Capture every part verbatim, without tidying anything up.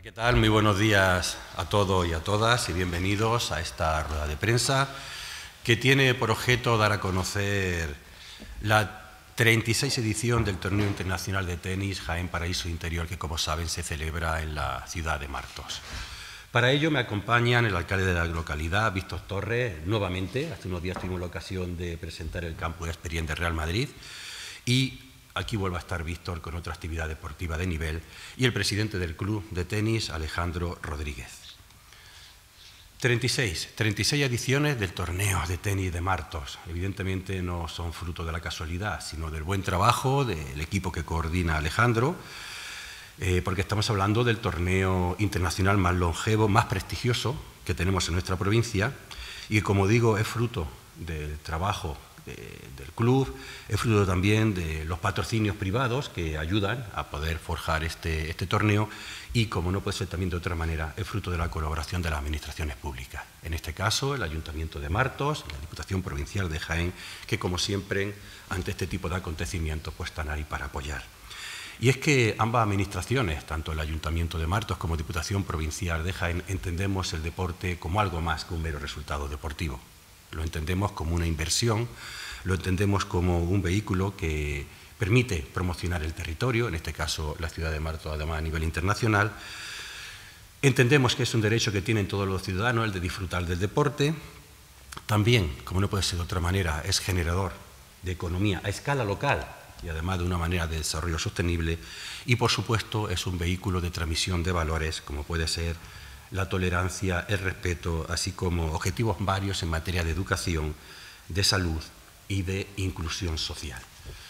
¿Qué tal? Muy buenos días a todos y a todas y bienvenidos a esta rueda de prensa que tiene por objeto dar a conocer la treinta y seis edición del Torneo Internacional de Tenis Jaén Paraíso Interior, que como saben se celebra en la ciudad de Martos. Para ello me acompañan el alcalde de la localidad, Víctor Torres, nuevamente. Hace unos días tuvimos la ocasión de presentar el campo de experiencia de Real Madrid y aquí vuelve a estar Víctor con otra actividad deportiva de nivel, y el presidente del club de tenis, Alejandro Rodríguez. treinta y seis, treinta y seis ediciones del torneo de tenis de Martos. Evidentemente no son fruto de la casualidad, sino del buen trabajo del equipo que coordina Alejandro, eh, porque estamos hablando del torneo internacional más longevo, más prestigioso que tenemos en nuestra provincia, y como digo, es fruto del trabajo del club, es fruto también de los patrocinios privados que ayudan a poder forjar este, este torneo y, como no puede ser también de otra manera, es fruto de la colaboración de las administraciones públicas. En este caso, el Ayuntamiento de Martos, la Diputación Provincial de Jaén, que como siempre, ante este tipo de acontecimientos, pues están ahí para apoyar. Y es que ambas administraciones, tanto el Ayuntamiento de Martos como Diputación Provincial de Jaén, entendemos el deporte como algo más que un mero resultado deportivo. Lo entendemos como una inversión, lo entendemos como un vehículo que permite promocionar el territorio, en este caso la ciudad de Martos, además a nivel internacional. Entendemos que es un derecho que tienen todos los ciudadanos, el de disfrutar del deporte. También, como no puede ser de otra manera, es generador de economía a escala local y además de una manera de desarrollo sostenible. Y, por supuesto, es un vehículo de transmisión de valores, como puede ser la tolerancia, el respeto, así como objetivos varios en materia de educación, de salud y de inclusión social.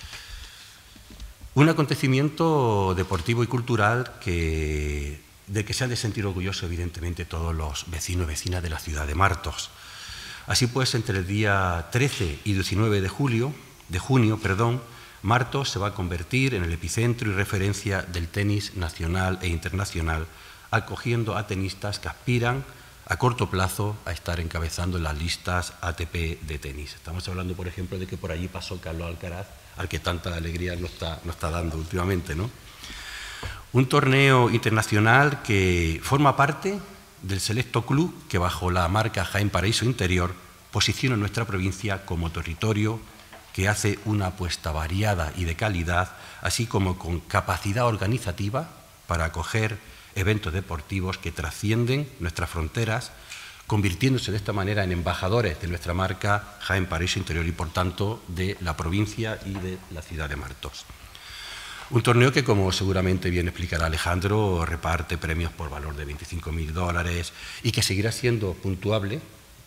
Un acontecimiento deportivo y cultural que, del que se han de sentir orgullosos, evidentemente, todos los vecinos y vecinas de la ciudad de Martos. Así pues, entre el día trece y diecinueve de julio, de junio, perdón, Martos se va a convertir en el epicentro y referencia del tenis nacional e internacional, acogiendo a tenistas que aspiran a corto plazo a estar encabezando las listas A T P de tenis. Estamos hablando, por ejemplo, de que por allí pasó Carlos Alcaraz, al que tanta alegría nos está, nos está dando últimamente, ¿no? Un torneo internacional que forma parte del selecto club que, bajo la marca Jaén Paraíso Interior, posiciona nuestra provincia como territorio que hace una apuesta variada y de calidad, así como con capacidad organizativa para acoger eventos deportivos que trascienden nuestras fronteras, convirtiéndose de esta manera en embajadores de nuestra marca Jaén Paraíso Interior y, por tanto, de la provincia y de la ciudad de Martos. Un torneo que, como seguramente bien explicará Alejandro, reparte premios por valor de veinticinco mil dólares y que seguirá siendo puntuable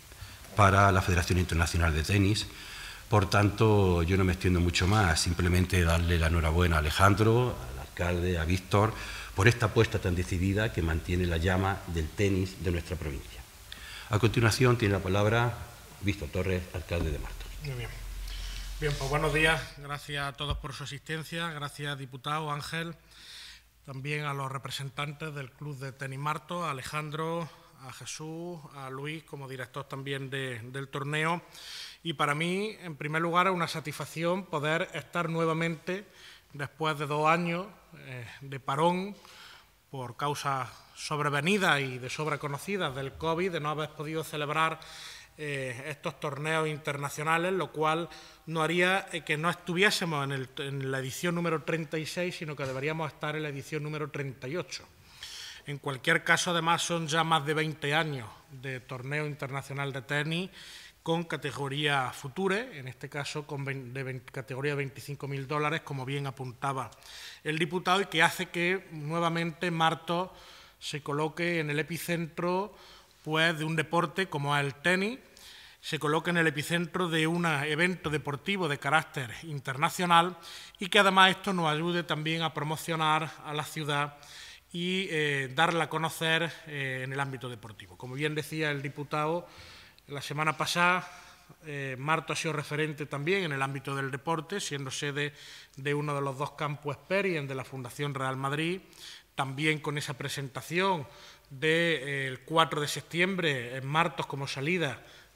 para la Federación Internacional de Tenis. Por tanto, yo no me extiendo mucho más, simplemente darle la enhorabuena a Alejandro, al alcalde, a Víctor, por esta apuesta tan decidida que mantiene la llama del tenis de nuestra provincia. A continuación tiene la palabra Víctor Torres, alcalde de Martos. Muy bien. Bien, pues buenos días. Gracias a todos por su asistencia. Gracias, diputado Ángel. También a los representantes del Club de Tenis Martos, a Alejandro, a Jesús, a Luis, como director también de, del torneo. Y para mí, en primer lugar, es una satisfacción poder estar nuevamente, después de dos años eh, de parón por causas sobrevenidas y de sobra conocidas del COVID, de no haber podido celebrar eh, estos torneos internacionales, lo cual no haría eh, que no estuviésemos en, el, en la edición número treinta y seis, sino que deberíamos estar en la edición número treinta y ocho. En cualquier caso, además, son ya más de veinte años de torneo internacional de tenis con categoría Future, en este caso con de veinte, categoría veinticinco mil dólares, como bien apuntaba el diputado, y que hace que nuevamente Martos se coloque en el epicentro pues, de un deporte como es el tenis, se coloque en el epicentro de un evento deportivo de carácter internacional y que además esto nos ayude también a promocionar a la ciudad y eh, darla a conocer eh, en el ámbito deportivo. Como bien decía el diputado, la semana pasada eh, Martos ha sido referente también en el ámbito del deporte, siendo sede de uno de los dos campus Experience de la Fundación Real Madrid, también con esa presentación del cuatro de septiembre en Martos como salida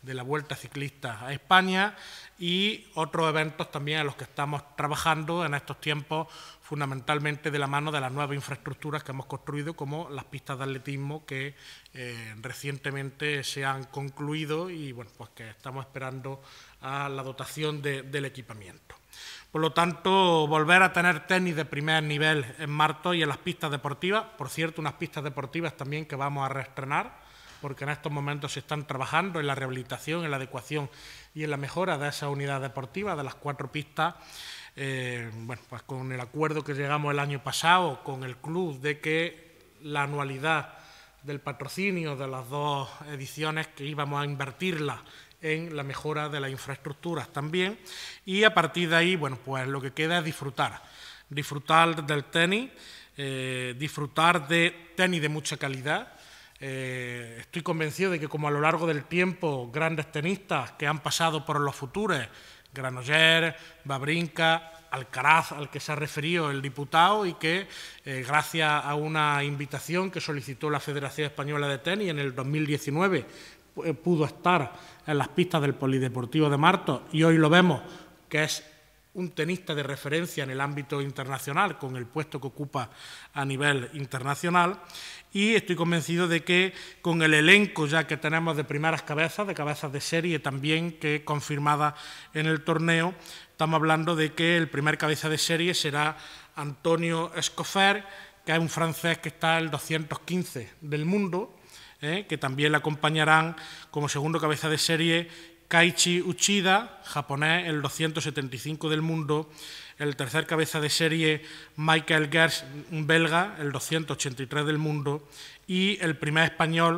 de la Vuelta Ciclista a España y otros eventos también a los que estamos trabajando en estos tiempos, fundamentalmente de la mano de las nuevas infraestructuras que hemos construido, como las pistas de atletismo que eh, recientemente se han concluido y bueno, pues que estamos esperando a la dotación de, del equipamiento. Por lo tanto, volver a tener tenis de primer nivel en Martos y en las pistas deportivas, por cierto, unas pistas deportivas también que vamos a reestrenar, porque en estos momentos se están trabajando en la rehabilitación, en la adecuación y en la mejora de esa unidad deportiva, de las cuatro pistas, eh, bueno, pues con el acuerdo que llegamos el año pasado con el club de que la anualidad del patrocinio de las dos ediciones que íbamos a invertirla en la mejora de las infraestructuras también, y a partir de ahí, bueno, pues lo que queda es disfrutar, disfrutar del tenis, eh, disfrutar de tenis de mucha calidad. Eh, estoy convencido de que como a lo largo del tiempo grandes tenistas que han pasado por los Futures, Granollers, Wawrinka, Alcaraz, al que se ha referido el diputado, y que eh, gracias a una invitación que solicitó la Federación Española de Tenis en el dos mil diecinueve eh, pudo estar en las pistas del Polideportivo de Martos, y hoy lo vemos que es un tenista de referencia en el ámbito internacional, con el puesto que ocupa a nivel internacional, y estoy convencido de que con el elenco ya que tenemos de primeras cabezas, de cabezas de serie también que confirmada en el torneo, estamos hablando de que el primer cabeza de serie será Antonio Escoffer, que es un francés que está el doscientos quince del mundo, eh, que también le acompañarán como segundo cabeza de serie Kaiichi Uchida, japonés, el doscientos setenta y cinco del mundo, el tercer cabeza de serie Michael Gers, un belga, el doscientos ochenta y tres del mundo, y el primer español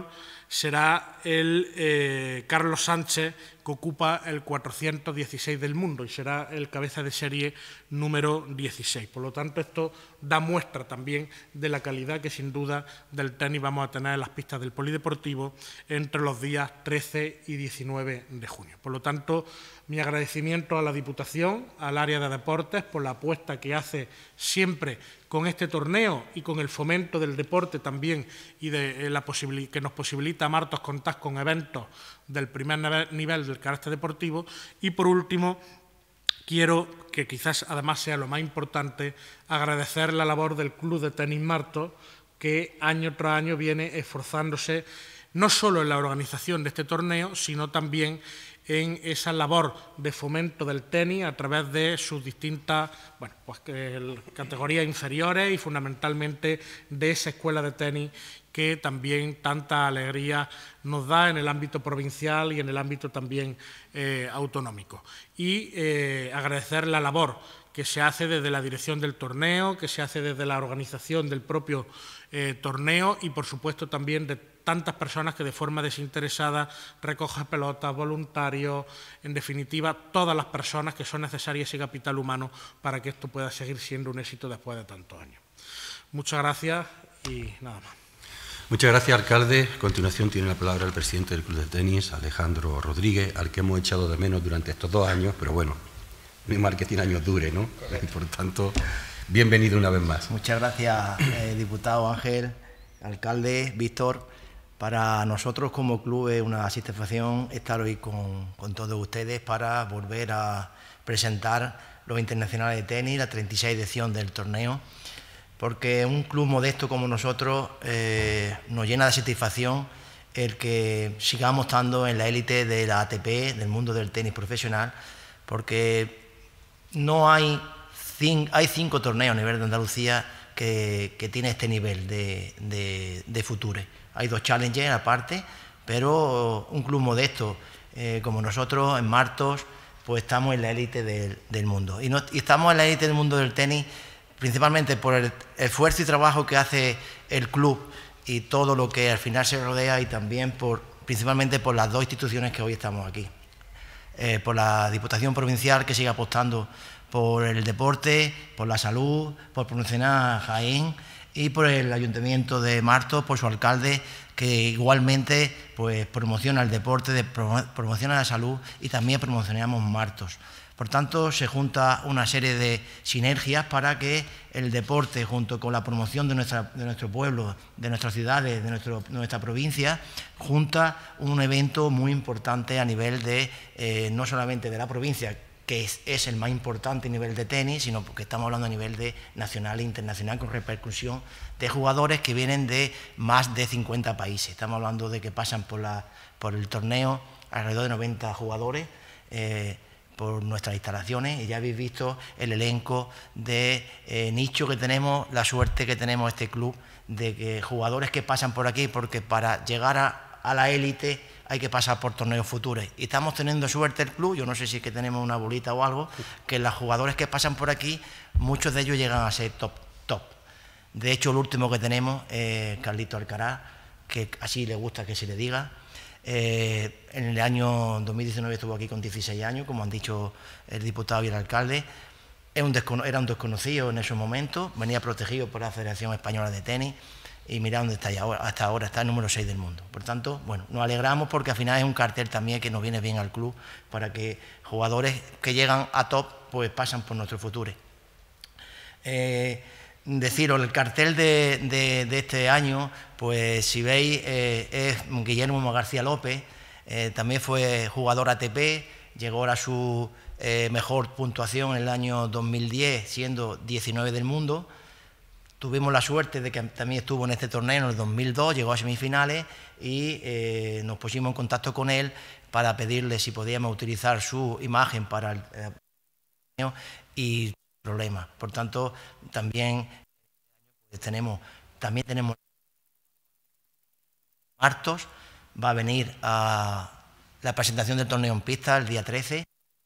será el eh, Carlos Sánchez, que ocupa el cuatrocientos dieciséis del mundo y será el cabeza de serie número dieciséis. Por lo tanto, esto da muestra también de la calidad que sin duda del tenis vamos a tener en las pistas del Polideportivo entre los días trece y diecinueve de junio. Por lo tanto, mi agradecimiento a la Diputación, al área de deportes, por la apuesta que hace siempre con este torneo y con el fomento del deporte también y de la posibilidad que nos posibilita a Martos contar con eventos del primer nivel del carácter deportivo. Y por último, quiero, que quizás además sea lo más importante, agradecer la labor del Club de Tenis Martos, que año tras año viene esforzándose no solo en la organización de este torneo, sino también en esa labor de fomento del tenis a través de sus distintas bueno, pues, eh, categorías inferiores y fundamentalmente de esa escuela de tenis que también tanta alegría nos da en el ámbito provincial y en el ámbito también eh, autonómico. Y eh, agradecer la labor que se hace desde la dirección del torneo, que se hace desde la organización del propio eh, torneo y, por supuesto, también de tantas personas que de forma desinteresada recogen pelotas, voluntarios, en definitiva, todas las personas que son necesarias ese capital humano para que esto pueda seguir siendo un éxito después de tantos años. Muchas gracias y nada más. Muchas gracias, alcalde. A continuación tiene la palabra el presidente del Club de Tenis, Alejandro Rodríguez, al que hemos echado de menos durante estos dos años, pero bueno, no hay mal que tiene años dure, ¿no? Y por tanto, bienvenido una vez más. Muchas gracias, eh, diputado Ángel, alcalde, Víctor. Para nosotros como club es una satisfacción estar hoy con, con todos ustedes para volver a presentar los internacionales de tenis, la treinta y seis edición del torneo, porque un club modesto como nosotros eh, nos llena de satisfacción el que sigamos estando en la élite de la A T P, del mundo del tenis profesional, porque no hay, cinco, hay cinco torneos a nivel de Andalucía que, que tiene este nivel de, de, de Futures. Hay dos challengers aparte, pero un club modesto eh, como nosotros, en Martos, pues estamos en la élite del, del mundo. Y, no, y estamos en la élite del mundo del tenis principalmente por el esfuerzo y trabajo que hace el club y todo lo que al final se rodea, y también por, principalmente por las dos instituciones que hoy estamos aquí. Eh, por la Diputación Provincial, que sigue apostando por el deporte, por la salud, por promocionar Jaén, y por el Ayuntamiento de Martos, por su alcalde, que igualmente pues, promociona el deporte, de, promociona la salud, y también promocionamos Martos. Por tanto, se junta una serie de sinergias para que el deporte, junto con la promoción de, nuestra, de nuestro pueblo, de nuestras ciudades, de nuestro, nuestra provincia, junta un evento muy importante a nivel de, eh, no solamente de la provincia, que es, es el más importante a nivel de tenis, sino porque estamos hablando a nivel de nacional e internacional, con repercusión de jugadores que vienen de más de cincuenta países. Estamos hablando de que pasan por, la, por el torneo alrededor de noventa jugadores, eh, por nuestras instalaciones, y ya habéis visto el elenco de eh, nicho que tenemos, la suerte que tenemos este club, de que jugadores que pasan por aquí, porque para llegar a, a la élite hay que pasar por torneos futuros. Y estamos teniendo suerte el club, yo no sé si es que tenemos una bolita o algo, que los jugadores que pasan por aquí, muchos de ellos llegan a ser top, top. De hecho, el último que tenemos, eh, Carlito Alcaraz, que así le gusta que se le diga. Eh, en el año dos mil diecinueve estuvo aquí con dieciséis años, como han dicho el diputado y el alcalde. Era un, era un desconocido en esos momentos, venía protegido por la Federación Española de Tenis, y mira dónde está ya ahora, hasta ahora, está el número seis del mundo. Por tanto, bueno, nos alegramos porque al final es un cartel también que nos viene bien al club, para que jugadores que llegan a top pues pasan por nuestro futuro. Eh, Deciros, el cartel de, de, de este año, pues si veis, eh, es Guillermo García López, eh, también fue jugador A T P, llegó a su eh, mejor puntuación en el año dos mil diez, siendo diecinueve del mundo. Tuvimos la suerte de que también estuvo en este torneo en el dos mil dos, llegó a semifinales y eh, nos pusimos en contacto con él para pedirle si podíamos utilizar su imagen para el torneo y problemas. Por tanto, también tenemos, también tenemos Martos, va a venir a la presentación del torneo en pista el día trece.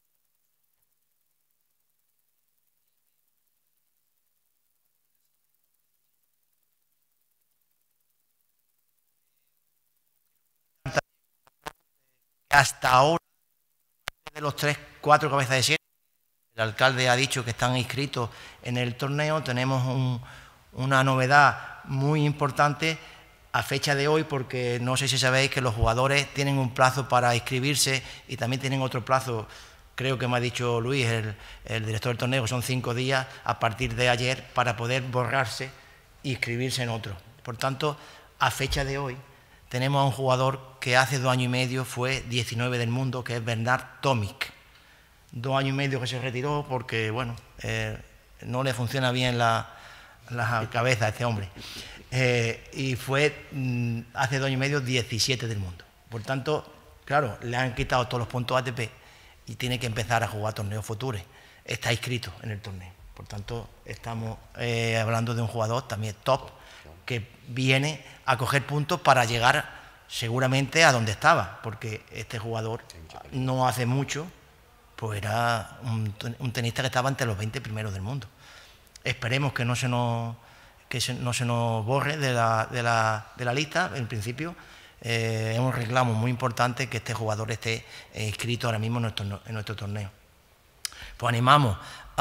Hasta ahora, de los tres, cuatro cabezas de serie, el alcalde ha dicho que están inscritos en el torneo. Tenemos un, una novedad muy importante a fecha de hoy, porque no sé si sabéis que los jugadores tienen un plazo para inscribirse y también tienen otro plazo, creo que me ha dicho Luis, el, el director del torneo, son cinco días a partir de ayer para poder borrarse e inscribirse en otro. Por tanto, a fecha de hoy, tenemos a un jugador que hace dos años y medio fue diecinueve del mundo, que es Bernard Tomic. Dos años y medio que se retiró porque, bueno, eh, no le funciona bien la, la cabeza a este hombre. Eh, y fue mm, hace dos años y medio diecisiete del mundo. Por tanto, claro, le han quitado todos los puntos A T P y tiene que empezar a jugar torneos futuros. Está inscrito en el torneo. Por tanto, estamos eh, hablando de un jugador también top, que viene a coger puntos para llegar seguramente a donde estaba, porque este jugador no hace mucho pues era un, un tenista que estaba entre los veinte primeros del mundo. Esperemos que no se nos, que se, no se nos borre de la, de la, de la lista. En principio eh, es un reclamo muy importante que este jugador esté eh, inscrito ahora mismo en nuestro, en nuestro torneo. Pues animamos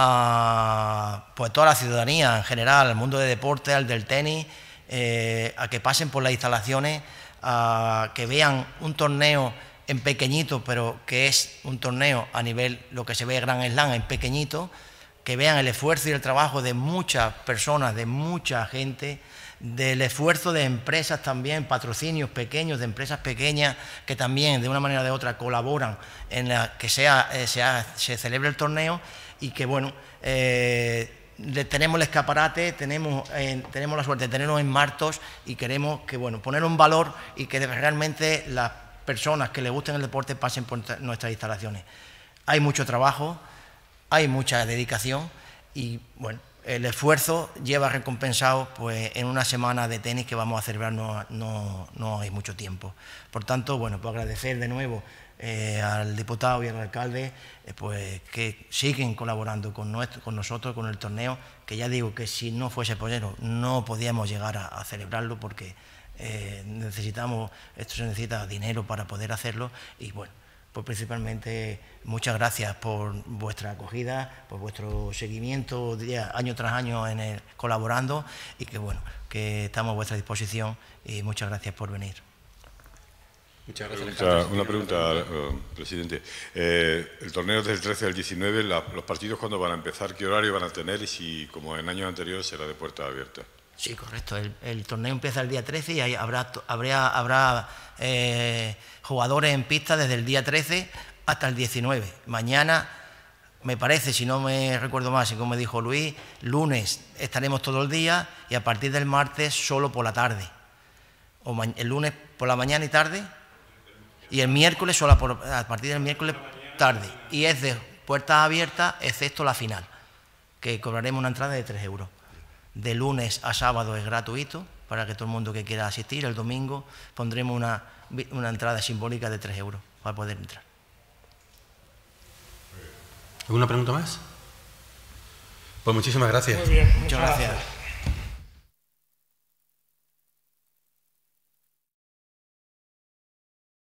a pues toda la ciudadanía en general, al mundo del deporte, al del tenis, Eh, a que pasen por las instalaciones, a que vean un torneo en pequeñito, pero que es un torneo a nivel, lo que se ve Gran Slam en pequeñito, que vean el esfuerzo y el trabajo de muchas personas, de mucha gente, del esfuerzo de empresas también, patrocinios pequeños, de empresas pequeñas que también de una manera o de otra colaboran en la que sea, eh, sea, se celebre el torneo, y que bueno, eh, tenemos el escaparate, tenemos, eh, tenemos la suerte de tenerlo en Martos, y queremos que, bueno, poner un valor y que realmente las personas que les gusten el deporte pasen por nuestras instalaciones. Hay mucho trabajo, hay mucha dedicación y, bueno, el esfuerzo lleva recompensado pues, en una semana de tenis que vamos a celebrar, no, no, no hay mucho tiempo. Por tanto, bueno, pues agradecer de nuevo Eh, al diputado y al alcalde, eh, pues que siguen colaborando con, nuestro, con nosotros, con el torneo, que ya digo que si no fuese por ello no podíamos llegar a, a celebrarlo, porque eh, necesitamos, esto se necesita dinero para poder hacerlo. Y bueno, pues principalmente muchas gracias por vuestra acogida, por vuestro seguimiento día, año tras año en el, colaborando, y que bueno, que estamos a vuestra disposición, y muchas gracias por venir. Muchas gracias. Una, una pregunta, uh, presidente. Eh, el torneo es del trece al diecinueve, la, ¿los partidos cuándo van a empezar? ¿Qué horario van a tener? Y si, como en años anteriores, será de puerta abierta. Sí, correcto. El, el torneo empieza el día trece y ahí habrá, habrá, habrá eh, jugadores en pista desde el día trece hasta el diecinueve. Mañana, me parece, si no me recuerdo más, y como me dijo Luis, lunes estaremos todo el día y a partir del martes solo por la tarde. O el lunes por la mañana y tarde y el miércoles solo por, a partir del miércoles tarde. Y es de puertas abiertas excepto la final, que cobraremos una entrada de tres euros. De lunes a sábado es gratuito para que todo el mundo que quiera asistir. El domingo pondremos una, una entrada simbólica de tres euros para poder entrar. ¿Alguna pregunta más? Pues muchísimas gracias. Muy bien, Muchas gracias.